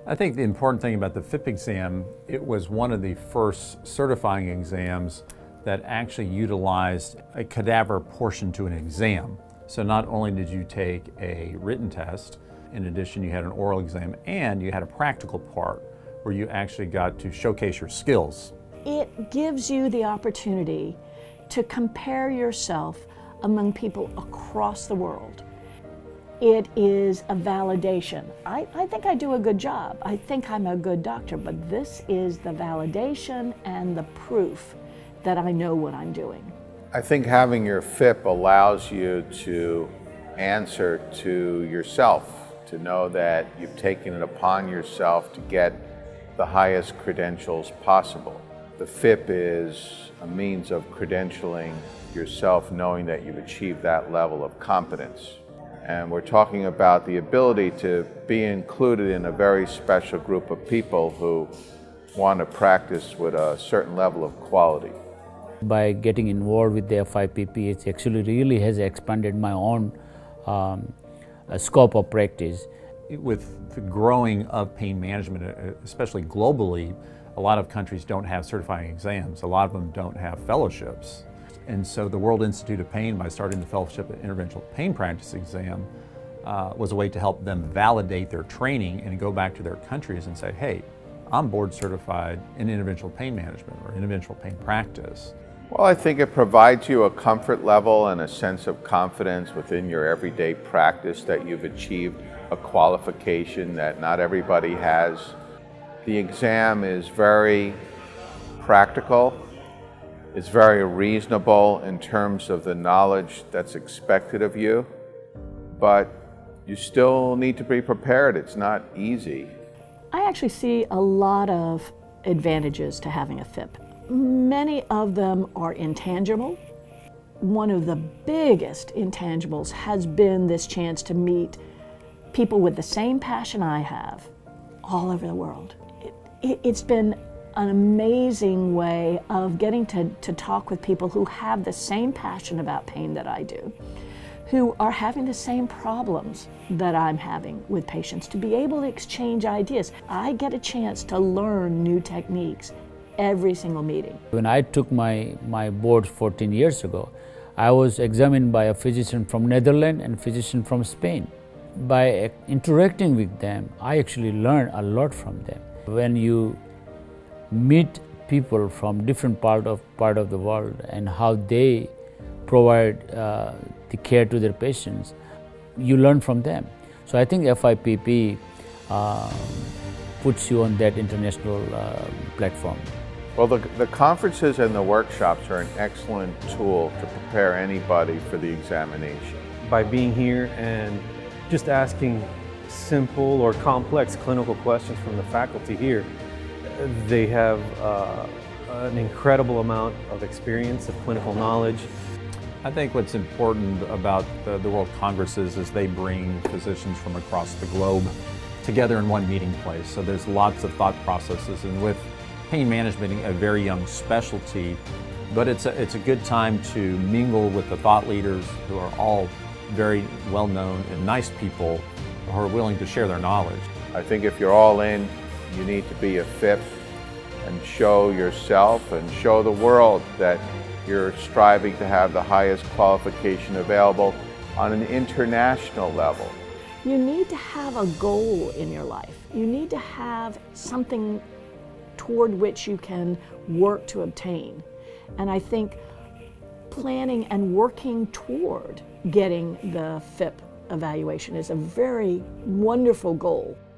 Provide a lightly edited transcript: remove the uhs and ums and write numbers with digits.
I think the important thing about the FIPP exam, it was one of the first certifying exams that actually utilized a cadaver portion to an exam. So not only did you take a written test, in addition you had an oral exam and you had a practical part where you actually got to showcase your skills. It gives you the opportunity to compare yourself among people across the world. It is a validation. I think I do a good job. I think I'm a good doctor, but this is the validation and the proof that I know what I'm doing. I think having your FIPP allows you to answer to yourself, to know that you've taken it upon yourself to get the highest credentials possible. The FIPP is a means of credentialing yourself, knowing that you've achieved that level of competence. And we're talking about the ability to be included in a very special group of people who want to practice with a certain level of quality. By getting involved with the FIPP, it actually really has expanded my own scope of practice. With the growing of pain management, especially globally, a lot of countries don't have certifying exams. A lot of them don't have fellowships. And so the World Institute of Pain, by starting the Fellowship in Interventional Pain Practice exam, was a way to help them validate their training and go back to their countries and say, hey, I'm board certified in interventional pain management or interventional pain practice. Well, I think it provides you a comfort level and a sense of confidence within your everyday practice that you've achieved a qualification that not everybody has. The exam is very practical. It's very reasonable in terms of the knowledge that's expected of you, but you still need to be prepared. It's not easy. I actually see a lot of advantages to having a FIPP. Many of them are intangible. One of the biggest intangibles has been this chance to meet people with the same passion I have all over the world. It's been an amazing way of getting to talk with people who have the same passion about pain that I do, who are having the same problems that I'm having with patients, to be able to exchange ideas. I get a chance to learn new techniques every single meeting. When I took my board 14 years ago, I was examined by a physician from Netherlands and a physician from Spain. By interacting with them, I actually learned a lot from them. When you meet people from different part of the world and how they provide the care to their patients, you learn from them. So I think FIPP puts you on that international platform. Well, the conferences and the workshops are an excellent tool to prepare anybody for the examination. By being here and just asking simple or complex clinical questions from the faculty here, they have an incredible amount of experience, of clinical knowledge. I think what's important about the World Congresses is they bring physicians from across the globe together in one meeting place. So there's lots of thought processes, and with pain management being a very young specialty, but it's a good time to mingle with the thought leaders who are all very well-known and nice people who are willing to share their knowledge. I think if you're all in, you need to be a FIPP and show yourself and show the world that you're striving to have the highest qualification available on an international level. You need to have a goal in your life. You need to have something toward which you can work to obtain. And I think planning and working toward getting the FIPP evaluation is a very wonderful goal.